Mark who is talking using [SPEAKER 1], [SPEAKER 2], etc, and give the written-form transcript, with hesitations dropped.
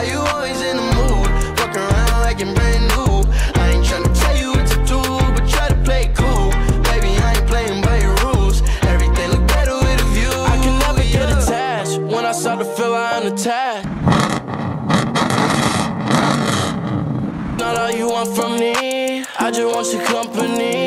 [SPEAKER 1] you always in the mood? Fuck around like you're brand new. I ain't tryna tell you what to do, but try to play it cool. Baby, I ain't playing by your rules. Everything look better with a view.
[SPEAKER 2] I can never get attached. When I start to feel I'm attacked. Not all you want from me, I just want your company.